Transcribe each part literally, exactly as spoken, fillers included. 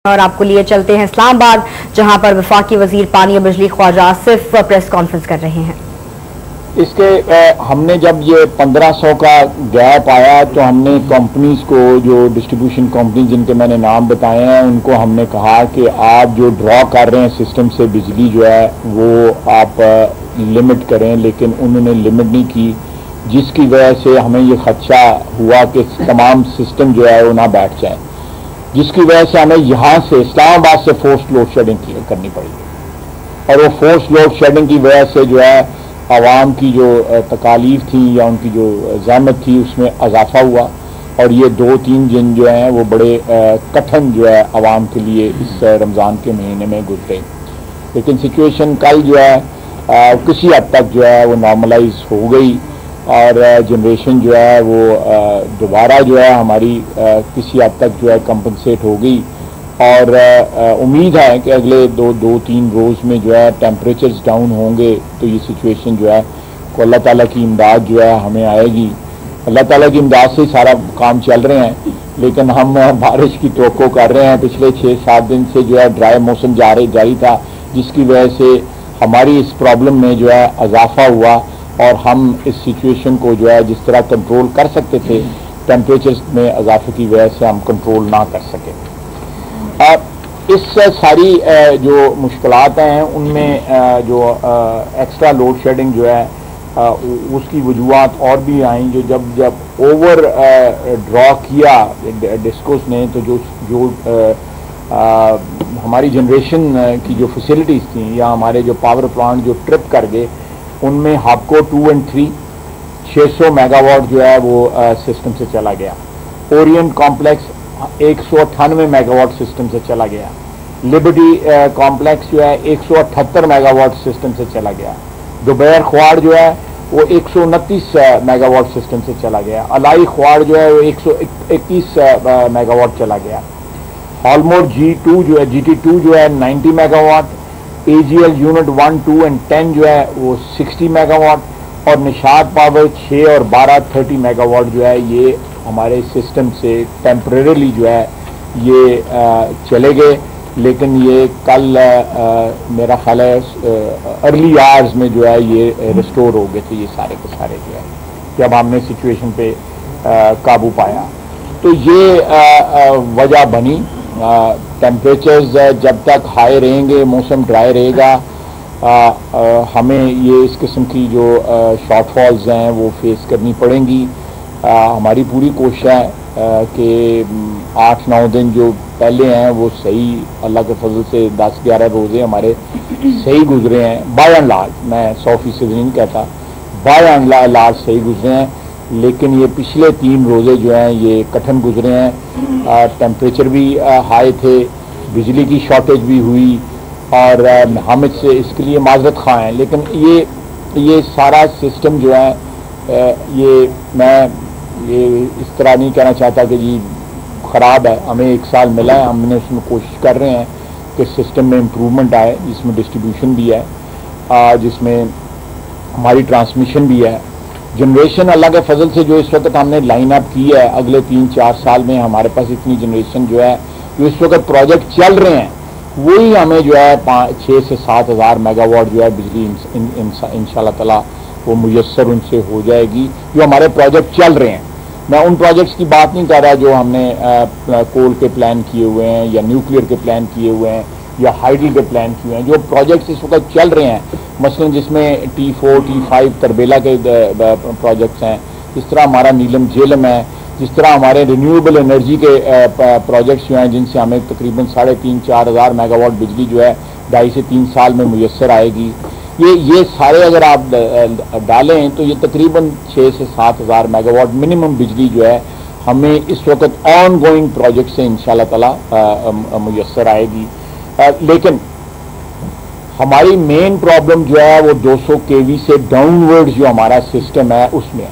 اور آپ کو لیے چلتے ہیں اسلام آباد، جہاں پر وفاقی وزیر پانی اور بجلی خواجہ آصف پریس کانفرنس کر رہے ہیں۔ اس کے ہم نے جب یہ پندرہ سو کا گیپ آیا تو ہم نے کمپنیز کو، جو ڈسٹریبیوشن کمپنی جن کے میں نے نام بتائے ہیں، ان کو ہم نے کہا کہ آپ جو ڈرا کر رہے ہیں سسٹم سے بجلی جو ہے وہ آپ لمٹ کریں، لیکن انہوں نے لمٹ نہیں کی، جس کی وجہ سے ہمیں یہ خدشہ ہوا کہ تمام سسٹم جو ہے وہ نہ بیٹھ جائیں، جس کی وجہ سے ہمیں یہاں سے اسلام آباد سے فورس لوڈ شیڈنگ کرنی پڑی، اور وہ فورس لوڈ شیڈنگ کی وجہ سے جو ہے عوام کی جو تکالیف تھیں یا ان کی جو زحمت تھی اس میں اضافہ ہوا، اور یہ دو تین دن جو ہیں وہ بڑے کٹھن جو ہے عوام کے لیے اس رمضان کے مہینے میں گزرے، لیکن سچویشن کل جو ہے کسی حد تک جو ہے وہ نارملائز ہو گئی، اور جنریشن جو ہے وہ دوبارہ جو ہے ہماری کسی حد تک جو ہے کمپنسیٹ ہو گئی، اور امید ہے کہ اگلے دو دو تین روز میں جو ہے ٹیمپریچرز ڈاؤن ہوں گے تو یہ سچویشن جو ہے کو اللہ تعالیٰ کی امداد جو ہے ہمیں آئے گی۔ اللہ تعالیٰ کی امداد سے سارا کام چل رہے ہیں، لیکن ہم بارش کی توقع کر رہے ہیں۔ پچھلے چھ سات دن سے جو ہے ڈرائی موسم جاری جاری تھا، جس کی وجہ سے ہماری اس پرابلم میں جو ہے اضافہ ہوا، اور ہم اس سچویشن کو جو ہے جس طرح کنٹرول کر سکتے تھے ٹیمپریچرز میں اضافے کی وجہ سے ہم کنٹرول نہ کر سکے۔ اس ساری جو مشکلات ہیں ان میں جو ایکسٹرا لوڈ شیڈنگ جو ہے اس کی وجوہات اور بھی آئیں، جو جب جب اوور ڈرا کیا ڈسکوس نے تو جو جو ہماری جنریشن کی جو فیسلٹیز تھیں یا ہمارے جو پاور پلانٹ جو ٹرپ کر گئے، ان میں ہاپکو ٹو اینڈ تھری چھ سو میگا واٹ جو ہے وہ سسٹم سے چلا گیا، اورینٹ کمپلیکس ایک سو اٹھانوے میگا واٹ سسٹم سے چلا گیا، لبرٹی کمپلیکس جو ہے ایک سو اٹھہتر میگا واٹ سسٹم سے چلا گیا، دوبیر خواڑ جو ہے وہ ایک سو انتیس میگا واٹ سسٹم سے چلا گیا، الائی خواڑ جو ہے وہ ایک سو اکیس میگا واٹ چلا گیا، ہالمور جی ٹو جو ہے جی ٹی ٹو جو ہے ninety megawatt, A G L unit one two and ten جو ہے وہ سکسٹی میگا واٹ، اور نشاد پاور چھ اور بارہ تھرٹی میگا واٹ جو ہے یہ ہمارے سسٹم سے ٹیمپریریلی جو ہے یہ چلے گئے، لیکن یہ کل میرا خیال ہے ارلی آورز میں جو ہے یہ ریسٹور ہو گئے تھے یہ سارے کے سارے جو ہے، جب ہم نے سچویشن پہ قابو پایا۔ تو یہ وجہ بنی، ٹیمپریچرز جب تک ہائی رہیں گے، موسم ڈرائی رہے گا، ہمیں یہ اس قسم کی جو شارٹ فالز ہیں وہ فیس کرنی پڑیں گی۔ ہماری پوری کوشش ہے کہ آٹھ نو دن جو پہلے ہیں وہ صحیح، اللہ کے فضل سے دس گیارہ روزے ہمارے صحیح گزرے ہیں، بائی اینڈ لارج، میں سو فیصد نہیں کہتا، بائی اینڈ لارج صحیح گزرے ہیں، لیکن یہ پچھلے تین روزے جو ہیں یہ کٹھن گزرے ہیں، ٹیمپریچر بھی ہائی تھے، بجلی کی شارٹیج بھی ہوئی، اور ہم اس سے اس کے لیے معذرت خواہ ہیں، لیکن یہ یہ سارا سسٹم جو ہے یہ میں یہ اس طرح نہیں کہنا چاہتا کہ جی خراب ہے، ہمیں ایک سال ملا ہے، ہم نے اس میں کوشش کر رہے ہیں کہ سسٹم میں امپرومنٹ آئے، جس میں ڈسٹریبیوشن بھی ہے، جس میں ہماری ٹرانسمیشن بھی ہے، جنریشن اللہ کے فضل سے جو اس وقت ہم نے لائن اپ کی ہے اگلے تین چار سال میں ہمارے پاس اتنی جنریشن جو ہے جو اس وقت پروجیکٹ چل رہے ہیں وہی ہمیں جو ہے چھ سے سات ہزار میگا واٹ جو ہے بجلی ان شاء اللہ تعالیٰ وہ میسر ان سے ہو جائے گی جو ہمارے پروجیکٹ چل رہے ہیں۔ میں ان پروجیکٹس کی بات نہیں کر رہا جو ہم نے کول کے پلان کیے ہوئے ہیں یا نیوکلیئر کے پلان کیے ہوئے ہیں یا ہائیڈل کے پلان کیے ہوئے ہیں، جو پروجیکٹس اس وقت چل رہے ہیں، مثلا جس میں T four T five Tarbela کے پروجیکٹس ہیں، جس طرح ہمارا نیلم جیلم ہے، جس طرح ہمارے رینیویبل انرجی کے پروجیکٹس جو ہیں جن سے ہمیں تقریباً ساڑھے تین چار ہزار میگا واٹ بجلی جو ہے ڈھائی سے تین سال میں میسر آئے گی، یہ یہ سارے اگر آپ ڈالیں تو یہ تقریباً چھ سے سات ہزار میگا واٹ منیمم بجلی جو ہے ہمیں اس وقت آن گوئنگ پروجیکٹ سے انشاءاللہ تعالیٰ میسر آئے گی۔ لیکن ہماری مین پرابلم جو ہے وہ دو سو کے وی سے ڈاؤن ورڈ جو ہمارا سسٹم ہے اس میں ہے،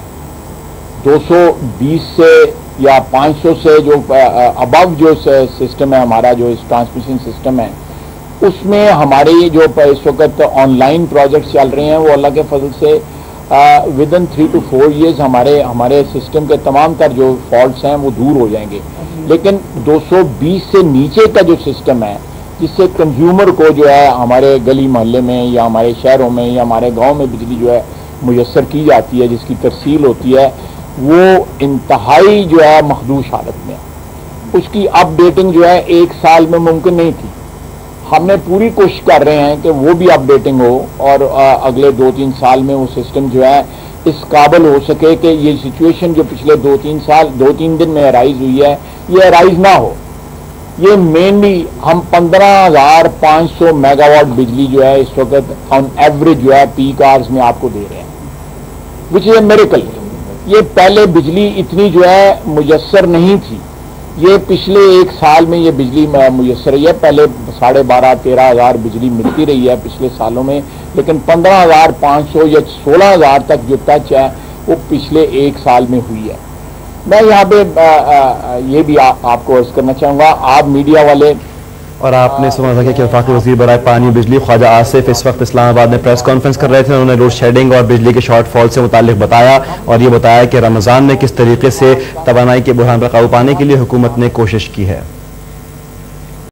دو سو بیس سے یا پانچ سو سے جو ابو جو سسٹم ہے ہمارا جو ٹرانسمیشن سسٹم ہے اس میں ہماری جو اس وقت آن لائن پروجیکٹس چل رہے ہیں وہ اللہ کے فضل سے within three to four years ہمارے ہمارے سسٹم کے تمام تر جو فالٹس ہیں وہ دور ہو جائیں گے. لیکن دو سو بیس سے نیچے کا جو سسٹم ہے جس سے کنزیومر کو جو ہے ہمارے گلی محلے میں یا ہمارے شہروں میں یا ہمارے گاؤں میں بجلی جو ہے میسر کی جاتی ہے، جس کی ترسیل ہوتی ہے، وہ انتہائی جو ہے مخدوش حالت میں ہے. اس کی اپ ڈیٹنگ جو ہے ایک سال میں ممکن نہیں تھی. ہم نے پوری کوشش کر رہے ہیں کہ وہ بھی اپ ڈیٹنگ ہو اور اگلے دو تین سال میں وہ سسٹم جو ہے اس قابل ہو سکے کہ یہ سچویشن جو پچھلے دو تین سال دو تین دن میں ارائز ہوئی ہے یہ ارائز نہ ہو. یہ مینلی ہم پندرہ ہزار پانچ سو میگا واٹ بجلی جو ہے اس وقت آن ایوریج جو ہے پیک آورز میں آپ کو دے رہے ہیں، وچ از اے میریکل. یہ پہلے بجلی اتنی جو ہے میسر نہیں تھی. یہ پچھلے ایک سال میں یہ بجلی میسر ہے. پہلے ساڑھے بارہ تیرہ ہزار بجلی ملتی رہی ہے پچھلے سالوں میں، لیکن پندرہ ہزار پانچ سو یا سولہ ہزار تک جو ٹچ ہے وہ پچھلے ایک سال میں ہوئی ہے. میں یہاں پہ یہ بھی آپ کو عرض کرنا چاہوں گا، آپ میڈیا والے اور آپ نے سنا تھا کہ وفاقی وزیر برائے پانی بجلی خواجہ آصف اس وقت اسلام آباد میں پریس کانفرنس کر رہے تھے. انہوں نے لوڈ شیڈنگ اور بجلی کے شارٹ فال سے متعلق بتایا اور یہ بتایا کہ رمضان میں کس طریقے سے توانائی کے بحران پر قابو پانے کے لیے حکومت نے کوشش کی ہے.